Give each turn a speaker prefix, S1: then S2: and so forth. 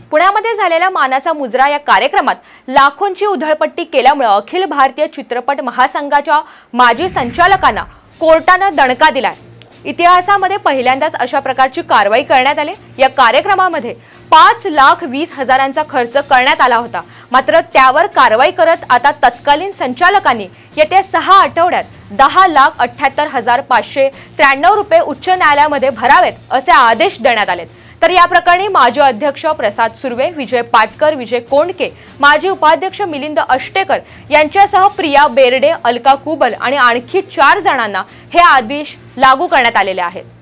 S1: पुण्यामध्ये झालेल्या मानाचा मुजरा या कार्यक्रमात लाखोंची उधळपट्टी केल्यामुळे अखिल भारतीय चित्रपट महासंघाच्या माजी संचालकांना कोर्टाने दणका दिलाय। इतिहासामध्ये पहिल्यांदाच अशा प्रकारची कारवाई करण्यात आली। या कार्यक्रमामध्ये 5,20,000चा खर्च करण्यात आला होता, मात्र त्यावर कारवाई करत आता तत्कालीन संचालकांनी येत्या 6 आठवड्यात 10,78,593 रुपये उच्च न्यायालयामध्ये भरावेत असे आदेश देण्यात आलेत। तर या प्रकरणी माजी अध्यक्ष प्रसाद सुर्वे, विजय पाटकर, विजय कोंडके, माजी उपाध्यक्ष मिलिंद अष्टेकर यांच्यासह प्रिया बेर्डे, अलका कुबल आणि आणखी 4 जणांना हे आदेश लागू करण्यात आलेले आहेत।